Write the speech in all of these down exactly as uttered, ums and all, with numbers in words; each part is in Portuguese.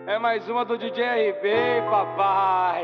É mais uma do D J R B, papai.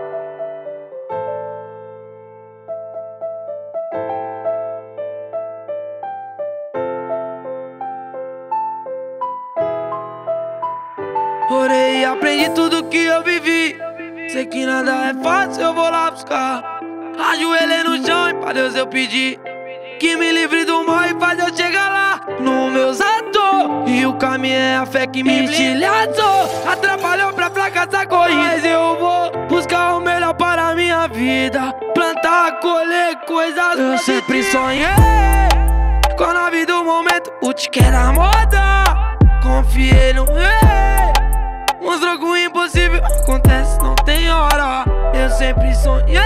Orei e aprendi tudo que eu vivi. Sei que nada é fácil, eu vou lá buscar. Ajoelhei no chão e pra Deus eu pedi que me livre do mal e faz eu chegar lá. No meus atos, e o caminho é a fé que me brilhou. Atrapalhou pra fracassar corrida, mas eu vou buscar o melhor para a minha vida. Plantar, colher coisas. Eu sempre sonhei com a nave do momento, o ticket da moda. Confiei no rei, mostrou que o impossível acontece, não tem hora. Eu sempre sonhei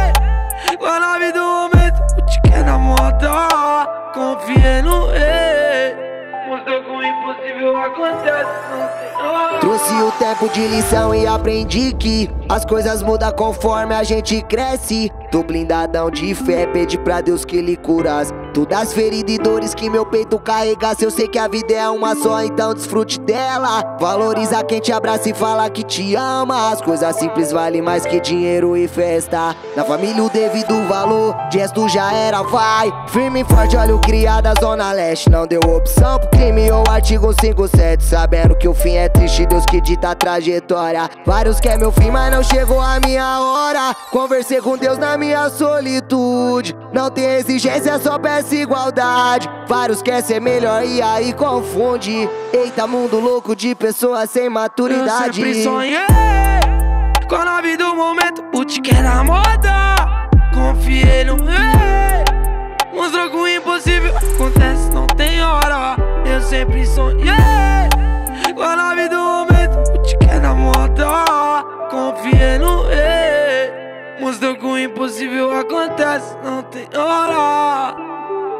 com a nave do momento, o ticket da moda. Confiei no rei, mostrou que o impossível acontece, não tem hora. Trouxe o tempo de lição e aprendi que as coisas mudam conforme a gente cresce. Tô blindadão de fé, pede pra Deus que lhe curasse todas as feridas e dores que meu peito carregasse. Eu sei que a vida é uma só, então desfrute dela. Valoriza quem te abraça e fala que te ama. As coisas simples valem mais que dinheiro e festa. Na família o devido valor, gesto já era, vai. Firme e forte, olha o criado da Zona Leste. Não deu opção pro crime ou artigo cinquenta e sete, sabendo que o fim é triste, Deus que dita a trajetória. Vários quer meu fim, mas não chegou a minha hora. Conversei com Deus na minha solitude. Não tem exigência, só peço igualdade. Vários quer ser melhor e aí confunde. Eita, mundo louco de pessoas sem maturidade. Eu sempre sonhei com a nave do momento, o ticket da moda. Confiei no rei, mostrou que o impossível acontece, não tem hora. Eu sempre sonhei com a nave do momento, o ticket da moda. Confiei no rei, mostrou que o impossível acontece, não tem hora.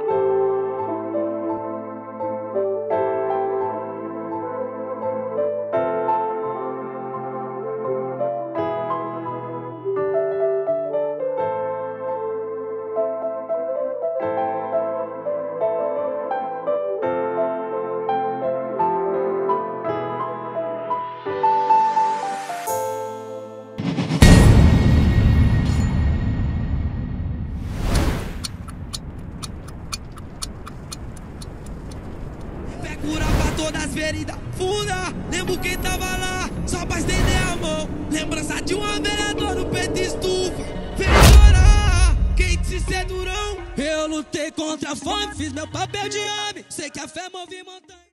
Cura pra todas as feridas fundas. Lembro quem tava lá, só pra estender a mão. Lembrança de uma vereadora no peito estufa. Fez chorar, quem te ser durão. Eu lutei contra a fome, fiz meu papel de homem. Sei que a fé move montanha.